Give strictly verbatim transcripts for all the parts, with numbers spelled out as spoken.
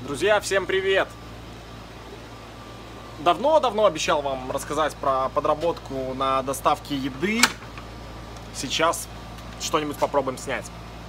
Друзья, всем привет! Давно-давно обещал вам рассказать про подработку на доставке еды. Сейчас что-нибудь попробуем снять.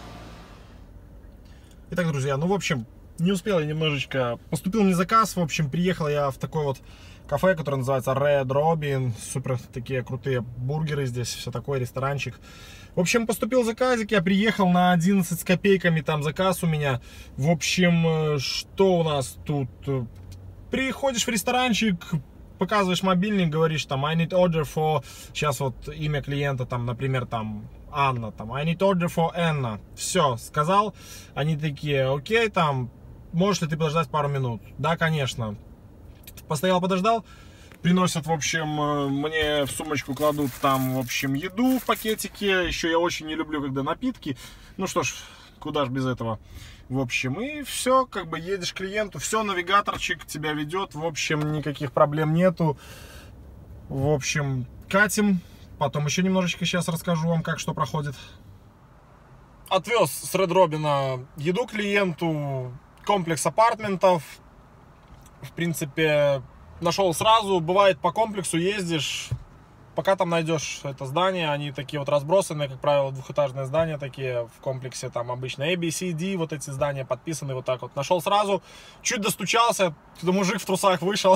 Итак, друзья, ну, в общем, не успел я немножечко... Поступил мне заказ, в общем, приехал я в такой вот кафе, которое называется Red Robin. Супер такие крутые бургеры здесь, все такое, ресторанчик. В общем, поступил заказик, я приехал на одиннадцать с копейками, там заказ у меня. В общем, что у нас тут? Приходишь в ресторанчик, показываешь мобильник, говоришь там I need order for... Сейчас вот имя клиента, там, например, там Анна, там I need order for Anna. Все, сказал. Они такие, окей, там, можешь ли ты подождать пару минут? Да, конечно. Постоял, подождал. Приносят, в общем, мне в сумочку кладут там, в общем, еду в пакетике. Еще я очень не люблю, когда напитки. Ну что ж, куда ж без этого. В общем, и все, как бы едешь к клиенту. Все, навигаторчик тебя ведет. В общем, никаких проблем нету. В общем, катим. Потом еще немножечко сейчас расскажу вам, как что проходит. Отвез с Red Robin еду клиенту. Комплекс апартментов. В принципе... Нашел сразу, бывает по комплексу ездишь, пока там найдешь это здание, они такие вот разбросанные, как правило, двухэтажные здания такие в комплексе, там обычно A, B, C, D, вот эти здания подписаны вот так вот. Нашел сразу, чуть достучался, мужик в трусах вышел,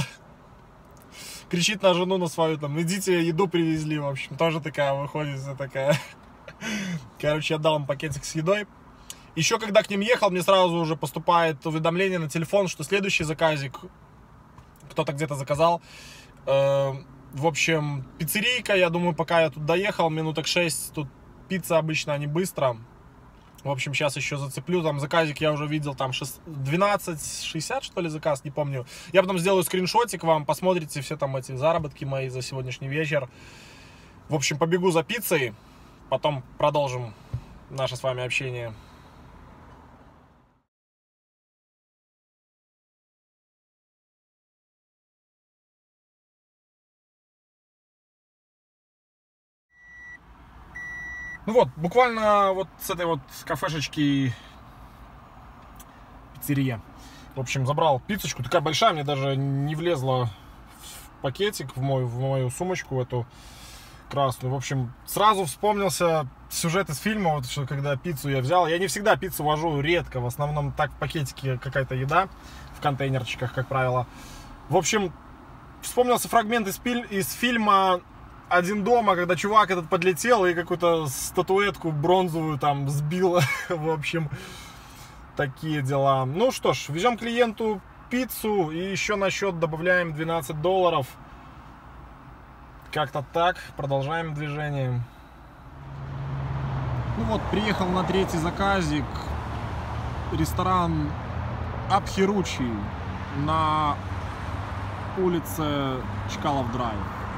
кричит на жену на свою, там, идите, еду привезли, в общем, тоже такая выходит, такая, короче, я дал им пакетик с едой. Еще когда к ним ехал, мне сразу уже поступает уведомление на телефон, что следующий заказик кто-то где-то заказал. В общем, пиццерийка, я думаю, пока я тут доехал, минуток шесть, тут пицца обычно, они быстро. В общем, сейчас еще зацеплю, там заказик я уже видел, там двенадцать шестьдесят, что ли, заказ, не помню. Я потом сделаю скриншотик вам, посмотрите все там эти заработки мои за сегодняшний вечер. В общем, побегу за пиццей, потом продолжим наше с вами общение. Ну вот, буквально вот с этой вот кафешечки пиццерия. В общем, забрал пиццечку, такая большая, мне даже не влезла в пакетик, в мою, в мою сумочку эту красную. В общем, сразу вспомнился сюжет из фильма, вот, что когда пиццу я взял. Я не всегда пиццу вожу, редко, в основном так в пакетике какая-то еда, в контейнерчиках, как правило. В общем, вспомнился фрагмент из, из фильма «Один дома», когда чувак этот подлетел и какую-то статуэтку бронзовую там сбил. В общем, такие дела. Ну что ж, везем клиенту пиццу и еще на счет добавляем двенадцать долларов. Как-то так. Продолжаем движение. Ну вот, приехал на третий заказик. Ресторан Абхиручи на улице Чкалов Драйв.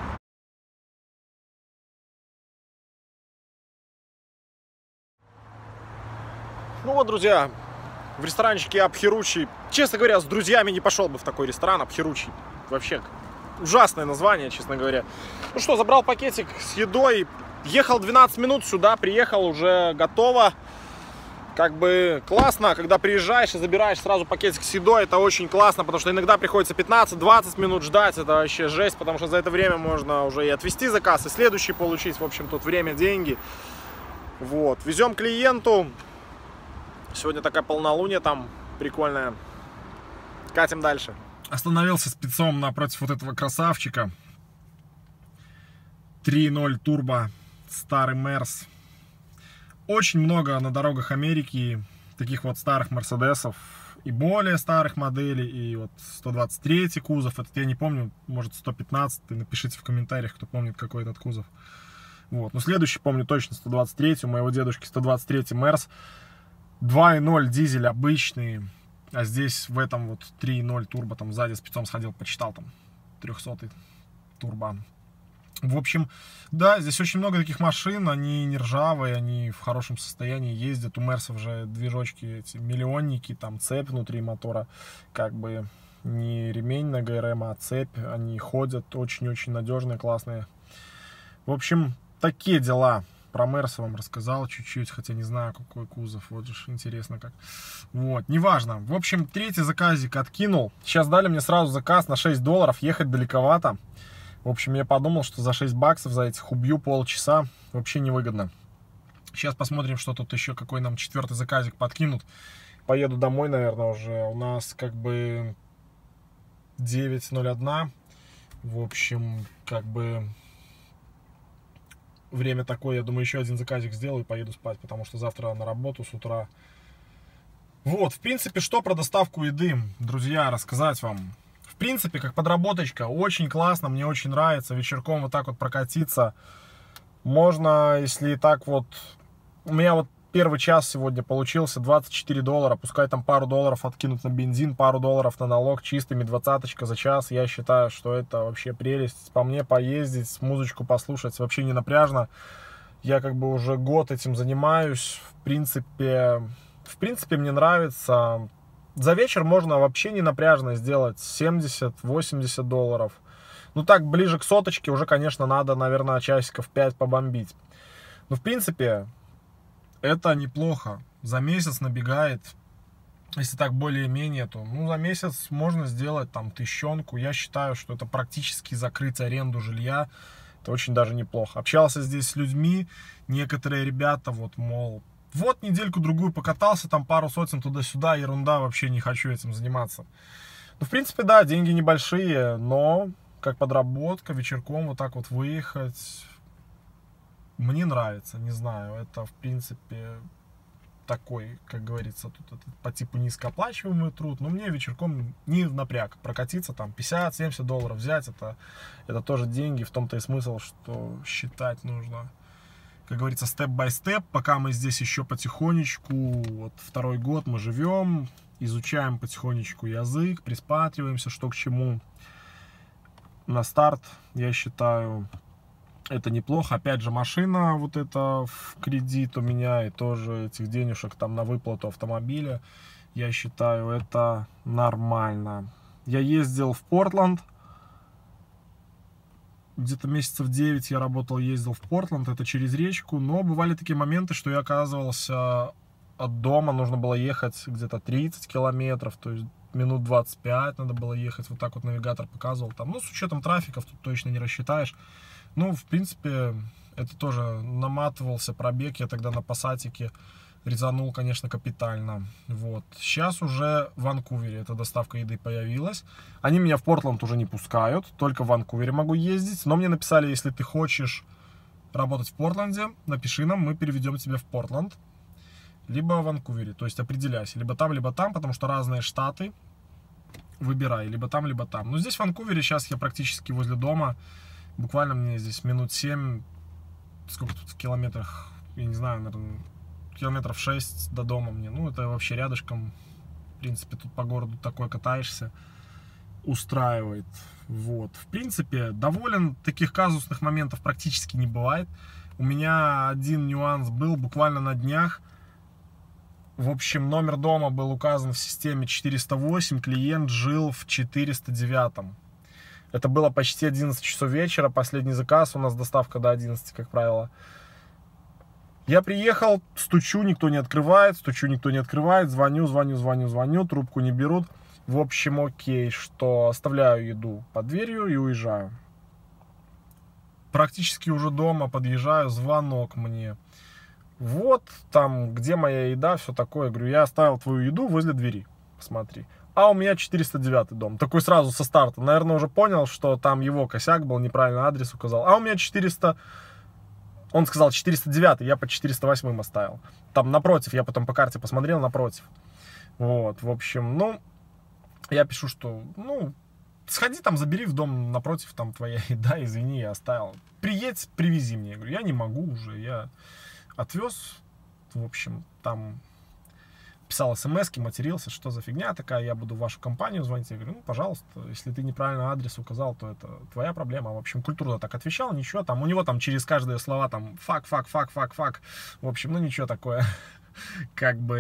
Ну вот, друзья, в ресторанчике Абхиручи. Честно говоря, с друзьями не пошел бы в такой ресторан. Абхиручи. Вообще ужасное название, честно говоря. Ну что, забрал пакетик с едой. Ехал двенадцать минут сюда, приехал, уже готово. Как бы классно, когда приезжаешь и забираешь сразу пакетик с едой. Это очень классно, потому что иногда приходится пятнадцать-двадцать минут ждать. Это вообще жесть, потому что за это время можно уже и отвезти заказ, и следующий получить. В общем, тут время, деньги. Вот, везем клиенту. Сегодня такая полнолуние там прикольная. Катим дальше. Остановился спецом напротив вот этого красавчика. три ноль турбо, старый Мерс. Очень много на дорогах Америки таких вот старых Мерседесов. И более старых моделей. И вот сто двадцать третий кузов. Этот я не помню, может сто пятнадцатый. Напишите в комментариях, кто помнит, какой этот кузов. Вот. Но следующий помню точно сто двадцать третий. У моего дедушки сто двадцать третий Мерс. два ноль дизель обычный, а здесь в этом вот три ноль турбо, там сзади спецом сходил, почитал, там трехсотый турбо. В общем, да, здесь очень много таких машин, они не ржавые, они в хорошем состоянии ездят. У Мерсов же движочки, эти миллионники, там цепь внутри мотора, как бы не ремень на ГРМ, а цепь, они ходят очень-очень надежные, классные. В общем, такие дела. про Мерс вам рассказал чуть-чуть, хотя не знаю, какой кузов. Вот же интересно как. Вот, неважно. В общем, третий заказик откинул. Сейчас дали мне сразу заказ на шесть долларов. Ехать далековато. В общем, я подумал, что за шесть баксов за этих убью полчаса. Вообще невыгодно. Сейчас посмотрим, что тут еще, какой нам четвертый заказик подкинут. Поеду домой, наверное, уже. У нас как бы девять ноль один. В общем, как бы время такое. Я думаю, еще один заказик сделаю и поеду спать, потому что завтра на работу с утра. Вот, в принципе, что про доставку еды, друзья, рассказать вам. В принципе, как подработочка, очень классно, мне очень нравится вечерком вот так вот прокатиться. Можно, если так вот... У меня вот первый час сегодня получился двадцать четыре доллара, пускай там пару долларов откинуть на бензин, пару долларов на налог, чистыми двадцаточка за час. Я считаю, что это вообще прелесть. По мне поездить, музычку послушать вообще не напряжно. Я как бы уже год этим занимаюсь. В принципе, в принципе мне нравится. За вечер можно вообще не напряжно сделать семьдесят-восемьдесят долларов. Ну так, ближе к соточке уже, конечно, надо, наверное, часиков пять побомбить. Но в принципе... Это неплохо. За месяц набегает, если так более-менее, то ну, за месяц можно сделать там тыщенку. Я считаю, что это практически закрыть аренду жилья. Это очень даже неплохо. Общался здесь с людьми, некоторые ребята, вот, мол, вот недельку-другую покатался, там пару сотен туда-сюда, ерунда, вообще не хочу этим заниматься. Ну, в принципе, да, деньги небольшие, но как подработка, вечерком вот так вот выехать... Мне нравится, не знаю, это в принципе такой, как говорится, тут это по типу низкооплачиваемый труд, но мне вечерком не в напряг прокатиться, там пятьдесят-семьдесят долларов взять, это, это тоже деньги, в том-то и смысл, что считать нужно, как говорится, степ-бай-степ, пока мы здесь еще потихонечку, вот второй год мы живем, изучаем потихонечку язык, присматриваемся, что к чему. На старт, я считаю... Это неплохо. Опять же, машина вот это в кредит у меня, и тоже этих денежек там на выплату автомобиля. Я считаю, это нормально. Я ездил в Портленд. Где-то месяцев девять я работал, ездил в Портленд. Это через речку. Но бывали такие моменты, что я оказывался от дома. Нужно было ехать где-то тридцать километров. То есть минут двадцать пять надо было ехать. Вот так вот навигатор показывал. Там, ну, с учетом трафиков тут точно не рассчитаешь. Ну, в принципе, это тоже наматывался пробег. Я тогда на пассатике резанул, конечно, капитально. Вот. Сейчас уже в Ванкувере эта доставка еды появилась. Они меня в Портленд уже не пускают. Только в Ванкувере могу ездить. Но мне написали, если ты хочешь работать в Портленде, напиши нам, мы переведем тебя в Портленд. Либо в Ванкувере. То есть определяйся. Либо там, либо там, потому что разные штаты. Выбирай. Либо там, либо там. Но здесь в Ванкувере сейчас я практически возле дома. Буквально мне здесь минут семь, сколько тут в километрах, я не знаю, наверное, километров шесть до дома мне. Ну, это вообще рядышком, в принципе, тут по городу такой катаешься, устраивает. Вот, в принципе, доволен, таких казусных моментов практически не бывает. У меня один нюанс был буквально на днях. В общем, номер дома был указан в системе четыреста восемь, клиент жил в четыреста девять. Это было почти одиннадцать часов вечера, последний заказ, у нас доставка до одиннадцати, как правило. Я приехал, стучу, никто не открывает, стучу, никто не открывает, звоню, звоню, звоню, звоню, трубку не берут. В общем, окей, что оставляю еду под дверью и уезжаю. Практически уже дома подъезжаю, звонок мне. Вот там, где моя еда, все такое. Я говорю, я оставил твою еду возле двери, посмотри. А у меня четыреста девятый дом. Такой сразу со старта. Наверное, уже понял, что там его косяк был, неправильный адрес указал. А у меня четыреста... Он сказал четыреста девятый, я по четыреста восьмым оставил. Там напротив, я потом по карте посмотрел, напротив. Вот, в общем, ну... Я пишу, что, ну... Сходи там, забери в дом напротив, там твоя еда, извини, я оставил. Приедь, привези мне. Я говорю, я не могу уже, я отвез. В общем, там... Писал смс-ки, матерился, что за фигня такая, я буду в вашу компанию звонить. Я говорю, ну, пожалуйста, если ты неправильно адрес указал, то это твоя проблема. В общем, культурно так отвечал, ничего, там у него там через каждые слова там фак, фак, фак, фак, фак. В общем, ну, ничего такое, как бы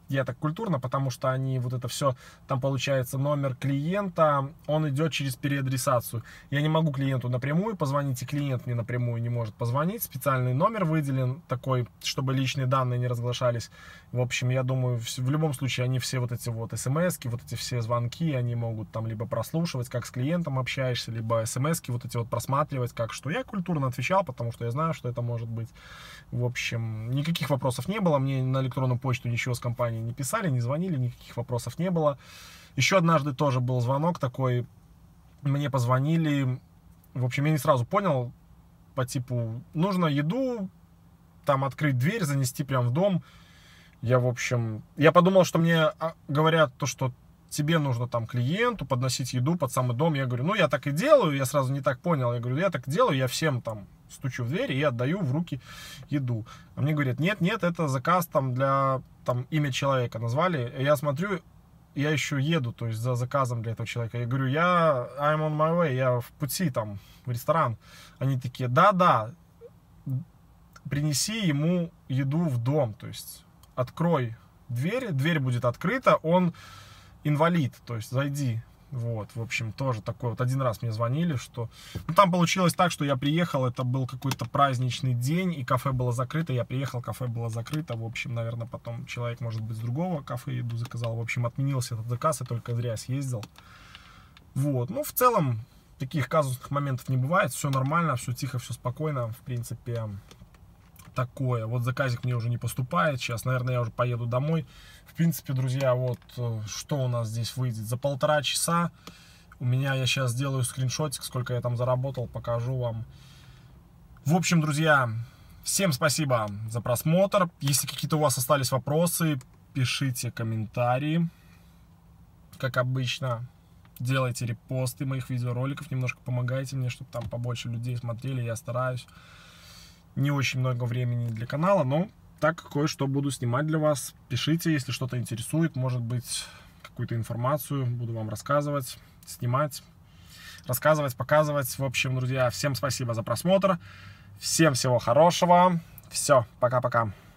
Я так культурно, потому что они вот это все, там получается номер клиента, он идет через переадресацию. Я не могу клиенту напрямую позвонить, и клиент мне напрямую не может позвонить. Специальный номер выделен такой, чтобы личные данные не разглашались. В общем, я думаю, в любом случае они все вот эти вот смс-ки, вот эти все звонки, они могут там либо прослушивать, как с клиентом общаешься, либо смс-ки вот эти вот просматривать, как что. Я культурно отвечал, потому что я знаю, что это может быть. В общем, никаких вопросов не было. Мне на электронную почту ничего с компанией не писали, не звонили, никаких вопросов не было. Еще однажды тоже был звонок такой, мне позвонили, в общем, я не сразу понял, по типу, нужно еду, там открыть дверь, занести прям в дом. Я, в общем, я подумал, что мне говорят то, что тебе нужно там клиенту подносить еду под самый дом. Я говорю, ну, я так и делаю, я сразу не так понял. Я говорю, я так делаю, я всем там стучу в дверь и отдаю в руки еду. А мне говорят, нет, нет, это заказ там для, там, имя человека назвали. И я смотрю, я еще еду, то есть за заказом для этого человека. Я говорю, я, I'm on my way, я в пути там, в ресторан. Они такие, да-да, принеси ему еду в дом, то есть открой дверь, дверь будет открыта, он инвалид, то есть зайди. Вот, в общем, тоже такой вот один раз мне звонили, что... Ну, там получилось так, что я приехал, это был какой-то праздничный день, и кафе было закрыто, я приехал, кафе было закрыто, в общем, наверное, потом человек, может быть, с другого кафе еду заказал, в общем, отменился этот заказ, и только зря съездил. Вот, ну, в целом, таких казусных моментов не бывает, все нормально, все тихо, все спокойно, в принципе, такое. Вот заказик мне уже не поступает, сейчас, наверное, я уже поеду домой. В принципе, друзья, вот что у нас здесь выйдет. За полтора часа у меня, я сейчас сделаю скриншотик, сколько я там заработал, покажу вам. В общем, друзья, всем спасибо за просмотр. Если какие-то у вас остались вопросы, пишите комментарии, как обычно. Делайте репосты моих видеороликов, немножко помогайте мне, чтобы там побольше людей смотрели, я стараюсь. Не очень много времени для канала, но так кое-что буду снимать для вас. Пишите, если что-то интересует, может быть, какую-то информацию буду вам рассказывать, снимать, рассказывать, показывать. В общем, друзья, всем спасибо за просмотр. Всем всего хорошего. Все, пока-пока.